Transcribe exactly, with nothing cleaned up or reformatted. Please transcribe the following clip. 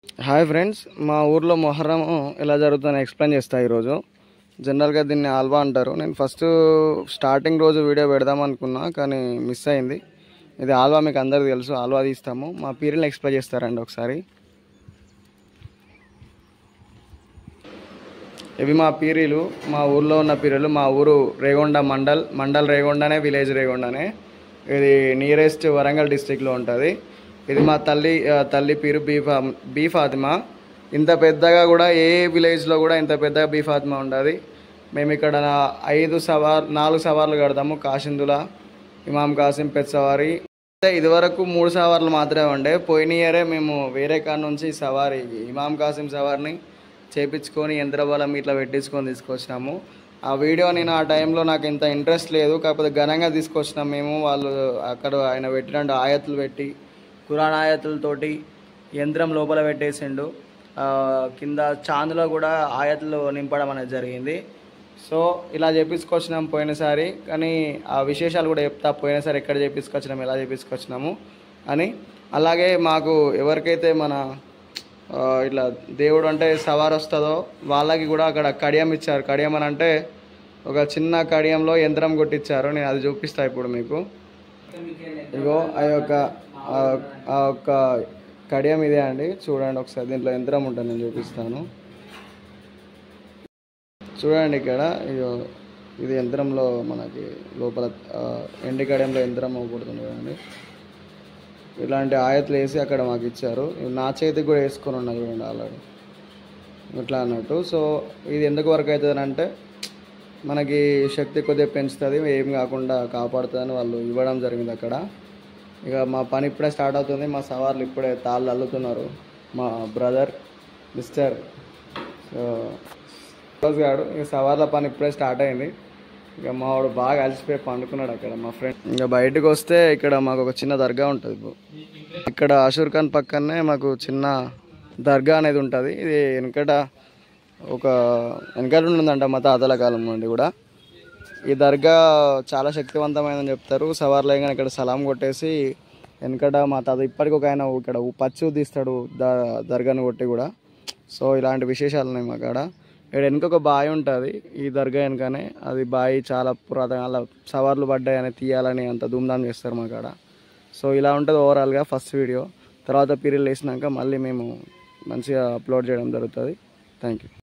Hi friends, మా ఊర్లో మొహర్రం ఎలా జరుగుతుందని ఎక్స్ప్లెయిన్ చేస్తా. ఈరోజు జనరల్గా దీన్ని ఆల్వా అంటారు. నేను ఫస్ట్ స్టార్టింగ్ రోజు వీడియో పెడదాం అనుకున్నా, కానీ మిస్ అయింది. ఇది ఆల్వా మీకు అందరికీ తెలుసు, ఆల్వా తీస్తాము. మా పీరియల్ని ఎక్స్ప్లెయిన్ చేస్తారండి ఒకసారి. ఇవి మా పీరీలు, మా ఊర్లో ఉన్న పీరీలు. మా ఊరు రేగొండ మండల్ మండల్ రేగొండనే, విలేజ్ రేగొండనే. ఇది నియరెస్ట్ వరంగల్ డిస్టిక్లో ఉంటుంది. ఇది మా తల్లి తల్లి పీరు బీ ఫా బీ ఫాతిమా. ఇంత పెద్దగా కూడా ఏ విలేజ్లో కూడా ఇంత పెద్దగా బీ ఫాతిమా ఉంటుంది. మేము ఇక్కడ ఐదు సవార్ నాలుగు సవార్లు కడతాము. కాసిందుల, ఇమాం కాసిం, పెద్ద సవారి. ఇదివరకు మూడు సవార్లు మాత్రమే ఉండే. పోయిన ఇయరే మేము వేరే కాడ నుంచి సవారి ఇమాం కాసిం సవారిని చేపించుకొని యంత్రబలం ఇట్లా పెట్టించుకొని తీసుకొచ్చినాము. ఆ వీడియో నేను ఆ టైంలో నాకు ఇంత ఇంట్రెస్ట్ లేదు, కాకపోతే ఘనంగా తీసుకొచ్చినాం మేము. వాళ్ళు అక్కడ ఆయన పెట్టినట్టు ఆయతులు పెట్టి ఖురాన్ ఆయతులతోటి యంత్రం లోపల పెట్టేసిండు. కింద చాందులో కూడా ఆయతులు నింపడం అనేది జరిగింది. సో ఇలా చేపించుకొచ్చినాం పోయినసారి. కానీ ఆ విశేషాలు కూడా చెప్తా, పోయినసారి ఎక్కడ చేపించుకొచ్చినాము, ఎలా చేపించుకొచ్చినాము అని. అలాగే మాకు ఎవరికైతే మన ఇట్లా దేవుడు అంటే సవారు వస్తుందో వాళ్ళకి కూడా అక్కడ కడియం ఇచ్చారు. కడియం అని అంటే ఒక చిన్న కడియంలో యంత్రం కొట్టించారు. నేను అది చూపిస్తాను ఇప్పుడు మీకు. ఇగో ఆ యొక్క ఆ యొక్క కడియం ఇదే అండి, చూడండి ఒకసారి. దీంట్లో యంత్రం ఉంటుంది, నేను చూపిస్తాను. చూడండి ఇక్కడ, ఇగో ఇది యంత్రంలో మనకి లోపల ఎండి కడియంలో యంత్రం అవ్వకూడుతుంది కదండి. ఇలాంటి ఆయతలు వేసి అక్కడ మాకు ఇచ్చారు. నా చేతికి కూడా వేసుకొని ఉన్నది చూడండి ఆల్రెడీ, ఇట్లా అన్నట్టు. సో ఇది ఎందుకు వర్క్ అవుతుంది అంటే మనకి శక్తి కొద్దిగా పెంచుతుంది, ఏం కాకుండా కాపాడుతుందని వాళ్ళు ఇవ్వడం జరిగింది అక్కడ. ఇక మా పని ఇప్పుడే స్టార్ట్ అవుతుంది. మా సవార్లు ఇప్పుడే తాళ్ళు అల్లుతున్నారు. మా బ్రదర్ మిస్టర్ రోజు గారు ఇక సవార్ల పని ఇప్పుడే స్టార్ట్ అయింది. ఇక మా వాడు బాగా అలసిపోయి పండుకున్నాడు అక్కడ. మా ఫ్రెండ్ ఇంకా బయటకు వస్తే ఇక్కడ మాకు ఒక చిన్న దర్గా ఉంటుంది. ఇక్కడ అషూర్ ఖాన్ పక్కనే మాకు చిన్న దర్గా అనేది ఉంటుంది. ఇది వెనకట ఒక వెనకట ఉంటుందంట మా తాతల కాలం నుండి కూడా. ఈ దర్గా చాలా శక్తివంతమైనదని చెప్తారు. సవార్లు కానీ ఇక్కడ సలాం కొట్టేసి వెనకట మా తాత ఇప్పటికి ఒక ఆయన ఇక్కడ పచ్చు తీస్తాడు దర్గాను కొట్టి కూడా. సో ఇలాంటి విశేషాలు ఉన్నాయి మా కాడ. ఇక్కడ వెనుక ఒక బావి ఉంటుంది ఈ దర్గా వెనుకనే. అది బావి చాలా పురాతన, అలా సవార్లు పడ్డాయని తీయాలని అంత ధూమ్ధామ్ చేస్తారు మా కాడ. సో ఇలా ఉంటుంది ఓవరాల్గా ఫస్ట్ వీడియో. తర్వాత పీరియల్ వేసినాక మళ్ళీ మేము మంచిగా అప్లోడ్ చేయడం జరుగుతుంది. Thank you.